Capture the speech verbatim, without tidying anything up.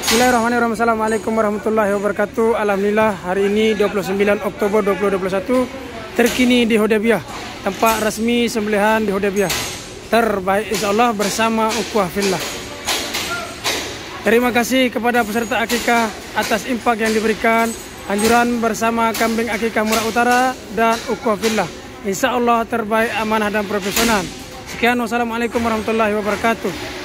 Bismillahirrahmanirrahim. Assalamualaikum warahmatullahi wabarakatuh. Alhamdulillah hari ini dua puluh sembilan Oktober dua ribu dua puluh satu terkini di Hudaybiyah, tempat resmi sembelihan di Hudaybiyah. Terbaik insyaallah bersama ukhuwah fillah. Terima kasih kepada peserta akikah atas impak yang diberikan. Anjuran bersama kambing akikah Murah Utara dan ukhuwah fillah. Insyaallah terbaik, amanah dan profesional. Sekian, wassalamualaikum warahmatullahi wabarakatuh.